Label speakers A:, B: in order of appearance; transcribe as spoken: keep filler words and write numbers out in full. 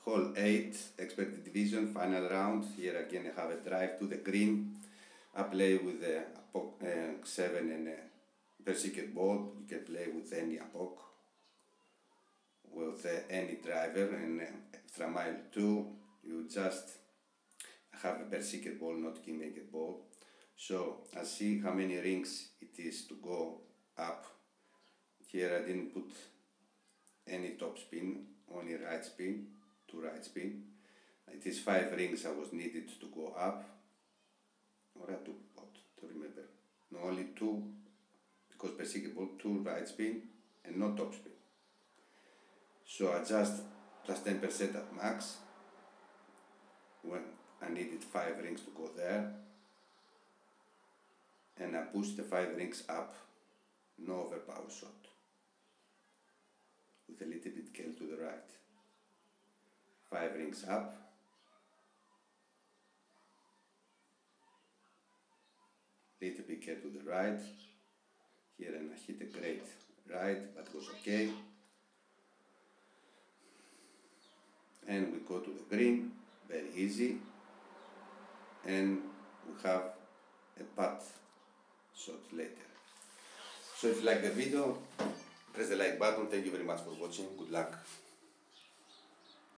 A: hole eight, expected division, final round. Here again I have a drive to the green. I play with the uh, seven and a Persicket ball. You can play with any Apok, with uh, any driver, and uh, extra mile two, you just have a Persicket ball, not kingmaker ball. So I see how many rings it is to go up. Here I didn't put any top spin, only right spin, two right spin. It is five rings I was needed to go up, or I took what, to remember. No, only two, because Persicket ball, two right spin and no top spin. So I just plus ten percent at max, when I needed five rings to go there, and I pushed the five rings up, no overpower shot, with a little bit curl to the right. Five rings up, little bit curl to the right, here and I hit a great right, but was okay. And we go to the green, very easy, and we have a putt shot later. So if you like the video, press the like button. Thank you very much for watching. Good luck.